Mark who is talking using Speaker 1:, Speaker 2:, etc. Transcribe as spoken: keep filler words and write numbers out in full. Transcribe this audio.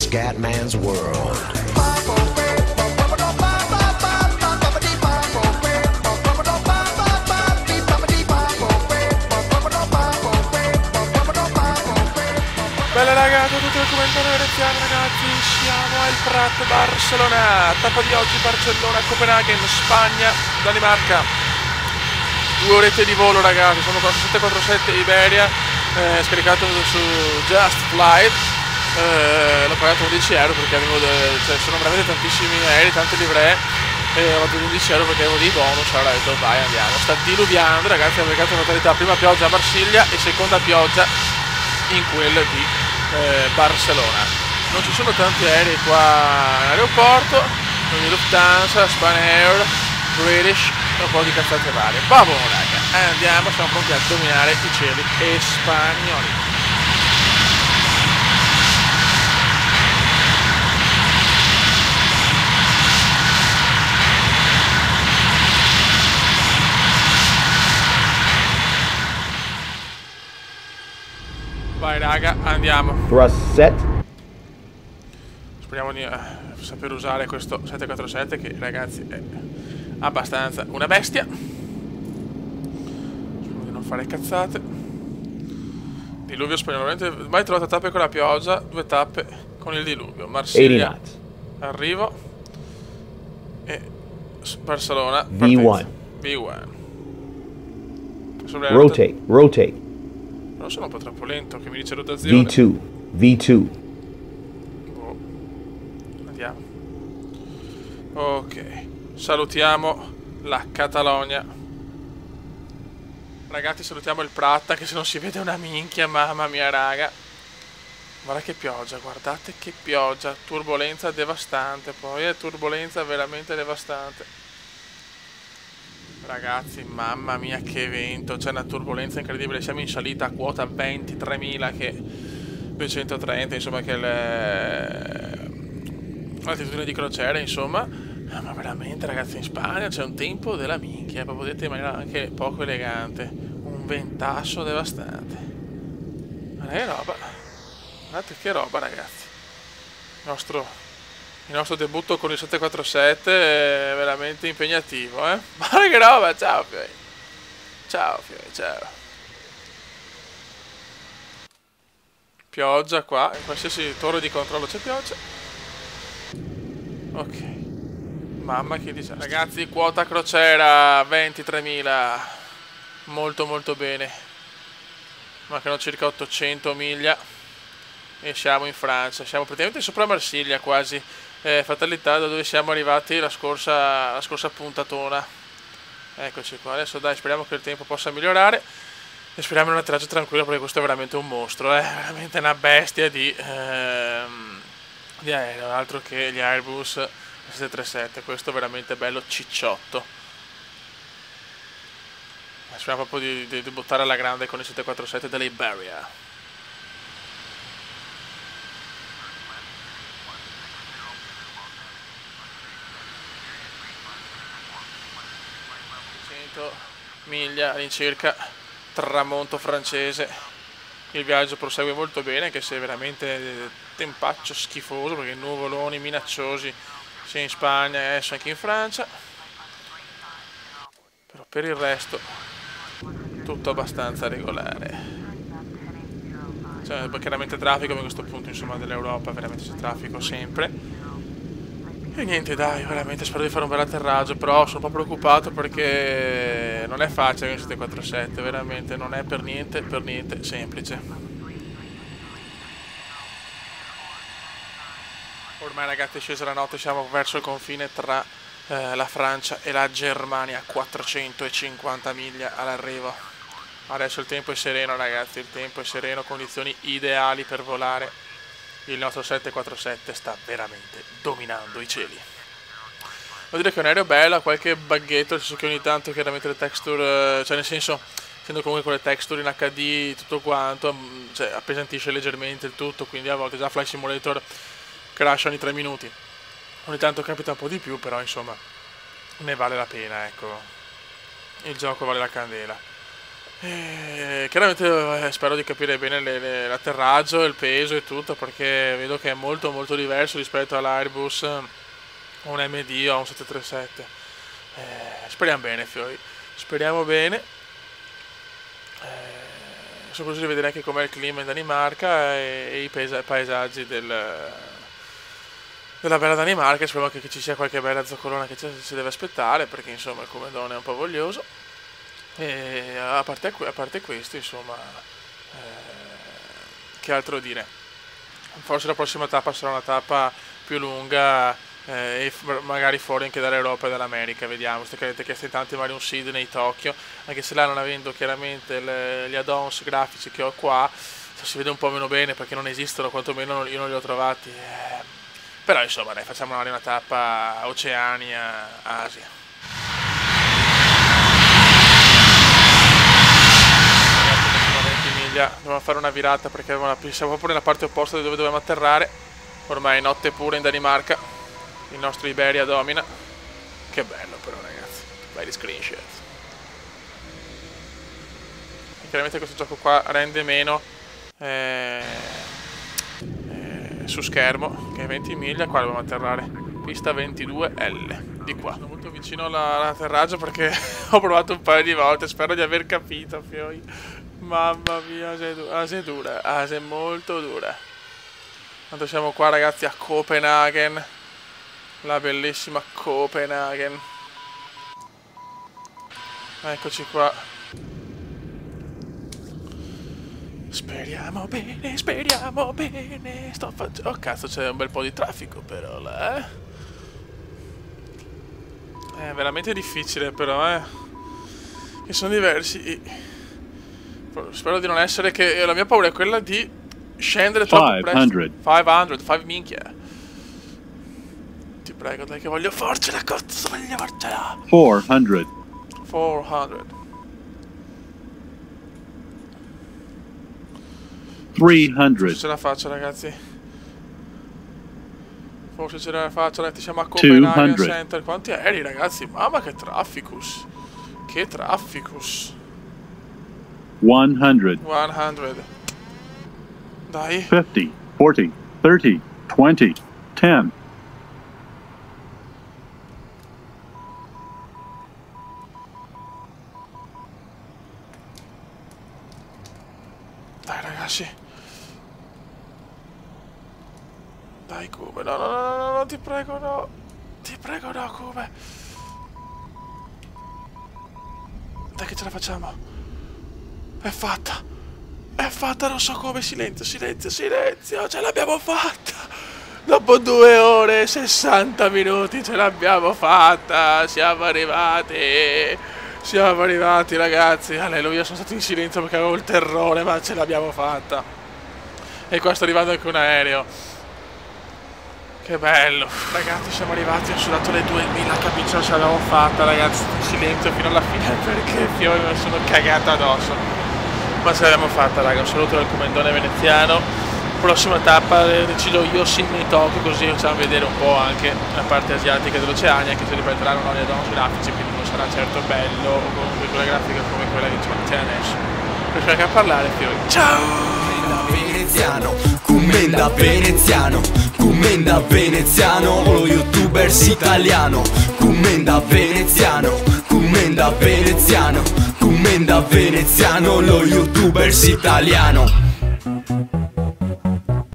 Speaker 1: Scatman's World.
Speaker 2: Bella raga, tutto il commentario veneziano ragazzi, siamo al Prat Barcellona, tappa di oggi Barcellona, Copenaghen, Spagna, Danimarca, due orette di volo ragazzi, sono con sette quattro sette Iberia, eh, scaricato su Just Flight, eh, l'ho pagato undici euro perché avevo, de- cioè sono veramente tantissimi aerei, tante livree, e ho dato undici euro perché avevo dei bonus, allora ho detto vai andiamo, sta diluviando ragazzi, ho beccato in totalità, prima pioggia a Marsiglia e seconda pioggia in quel di eh, Barcellona. Non ci sono tanti aerei qua in aeroporto, quindi Lufthansa, Spanair, British e un po' di cazzate varie. Vabbè raga, andiamo, siamo pronti a dominare i cieli spagnoli. Vai raga, andiamo.
Speaker 3: Thrust set.
Speaker 2: Speriamo di eh, saper usare questo sette quattro sette che ragazzi è abbastanza una bestia. Speriamo di non fare cazzate. Diluvio spagnolamente. Mai trovato tappe con la pioggia, due tappe con il diluvio. Marsiglia, arrivo. E Barcellona,
Speaker 3: V uno.
Speaker 2: V uno.
Speaker 3: Rotate, rotate.
Speaker 2: Non sono un po' troppo lento che mi dice rotazione.
Speaker 3: V due, V due.
Speaker 2: Oh. Andiamo. Ok. Salutiamo la Catalogna. Ragazzi, salutiamo il Prat, che se non si vede una minchia, mamma mia raga. Guarda che pioggia, guardate che pioggia. Turbolenza devastante, poi è turbolenza veramente devastante. Ragazzi, mamma mia che vento, c'è una turbolenza incredibile, siamo in salita a quota ventitremila che duecentotrenta, insomma che l'altitudine di crociera, insomma, ma veramente ragazzi in Spagna c'è un tempo della minchia, proprio detto in maniera anche poco elegante, un ventasso devastante. Ma che roba, guardate che roba ragazzi, il nostro... Il nostro debutto con il sette quattro sette è veramente impegnativo, eh? Guarda che roba, ciao Fioi. Ciao Fioi, ciao. Pioggia qua, in qualsiasi torre di controllo c'è pioggia. Ok. Mamma che disastro. Ragazzi, quota crociera, ventitremila. Molto molto bene. Mancano circa ottocento miglia. E siamo in Francia, siamo praticamente sopra Marsiglia quasi. Eh, fatalità da dove siamo arrivati la scorsa, la scorsa puntatona. Eccoci qua, adesso dai, speriamo che il tempo possa migliorare e speriamo in un atterraggio tranquillo perché questo è veramente un mostro, è eh? veramente una bestia di, ehm, di aereo, altro che gli Airbus sette tre sette, questo è veramente bello cicciotto. Speriamo proprio di, di, di buttare alla grande con il sette quattro sette dell'Iberia. Miglia all'incirca, tramonto francese. Il viaggio prosegue molto bene, anche se è veramente tempaccio schifoso perché nuvoloni minacciosi sia in Spagna e adesso anche in Francia, però per il resto tutto abbastanza regolare. C'è chiaramente traffico, ma a questo punto insomma dell'Europa veramente c'è traffico sempre. E niente dai, veramente spero di fare un bel atterraggio, però sono un po' preoccupato perché non è facile il sette quattro sette, veramente non è per niente, per niente semplice. Ormai ragazzi è scesa la notte, siamo verso il confine tra eh, la Francia e la Germania, quattrocentocinquanta miglia all'arrivo. Adesso il tempo è sereno ragazzi, il tempo è sereno, condizioni ideali per volare. Il nostro sette quattro sette sta veramente dominando i cieli. Devo dire che è un aereo bello, ha qualche buggetto, nel senso che ogni tanto chiaramente le texture, cioè nel senso, essendo comunque con le texture in acca di tutto quanto, cioè appesantisce leggermente il tutto, quindi a volte già Flight Simulator crash ogni tre minuti. Ogni tanto capita un po' di più, però insomma ne vale la pena, ecco. Il gioco vale la candela. E chiaramente eh, spero di capire bene le- le- l'atterraggio, il peso e tutto, perché vedo che è molto molto diverso rispetto all'Airbus, un M D o un sette tre sette. Eh, speriamo bene, fiori, speriamo bene. Eh, sono curioso di vedere anche com'è il clima in Danimarca e, e i paesa- paesaggi del, della bella Danimarca. Speriamo che, che ci sia qualche bella zoccolona che ci, si deve aspettare, perché insomma il comandone è un po' voglioso. E a parte, a parte questo, insomma, eh, che altro dire? Forse la prossima tappa sarà una tappa più lunga eh, e f- magari fuori anche dall'Europa e dall'America, vediamo. Sto che avete chiesto in tanti, magari un Sydney, Tokyo, anche se là non avendo chiaramente le- gli add-ons grafici che ho qua, si vede un po' meno bene perché non esistono, quantomeno non- io non li ho trovati. eh. Però insomma, dai, facciamo magari una tappa Oceania-Asia. Dobbiamo fare una virata perché siamo proprio nella parte opposta di dove dovevamo atterrare. Ormai è notte pure in Danimarca. Il nostro Iberia domina. Che bello però, ragazzi. Belli screenshot. E chiaramente questo gioco qua rende meno eh, eh, su schermo, che è venti miglia. Qua dobbiamo atterrare. Pista ventidue L. Di qua. Sono molto vicino alla- all'atterraggio perché ho provato un paio di volte. Spero di aver capito, fioi. Mamma mia, sei dura, sei dura, ah, sei molto dura. Tanto siamo qua, ragazzi, a Copenaghen. La bellissima Copenaghen. Eccoci qua. Speriamo bene, speriamo bene. Sto facendo... Oh cazzo, c'è un bel po' di traffico però là, eh. È veramente difficile però, eh. Che sono diversi. Spero di non essere che... La mia paura è quella di scendere troppo presto. cinquecento, cinque minchia. Ti prego, dai che voglio farcela, cazzo, voglio farcela.
Speaker 3: four hundred.
Speaker 2: quattrocento.
Speaker 3: three hundred.
Speaker 2: Ce la faccio, ragazzi. Forse ce la faccio, ragazzi, siamo a Copenaghen Center. Quanti aerei, ragazzi? Mamma che trafficus. Che trafficus.
Speaker 3: one hundred.
Speaker 2: cento. Dai.
Speaker 3: fifty. forty. thirty. twenty. ten.
Speaker 2: Dai, ragazzi. Dai, Cube. No, no, no, no, no, ti prego, no. Ti prego, no, Cube. Dai che ce la facciamo. È fatta. È fatta, non so come. Silenzio, silenzio, silenzio. Ce l'abbiamo fatta. Dopo due ore e sessanta minuti ce l'abbiamo fatta. Siamo arrivati. Siamo arrivati, ragazzi. Alleluia, sono stato in silenzio perché avevo il terrore, ma ce l'abbiamo fatta. E qua sta arrivando anche un aereo. Che bello. Ragazzi, siamo arrivati, ho sudato le duemila, capisco, ce l'abbiamo fatta, ragazzi. In silenzio fino alla fine perché fiori me lo sono cagato addosso. Ma ce l'abbiamo fatta, raga. Un saluto dal comandone veneziano. Prossima tappa eh, decido io Sydney Tokyo, così facciamo vedere un po' anche la parte asiatica dell'Oceania, anche se ripeteranno non gli add-ons grafici, quindi non sarà certo bello o comunque quella grafica come quella che c'è adesso. Riesco anche a parlare, fiori. Ciao!
Speaker 1: Veneziano, commenda veneziano, commenda veneziano, lo youtubers italiano, commenda veneziano, commenda veneziano, commenda veneziano, lo youtubers italiano.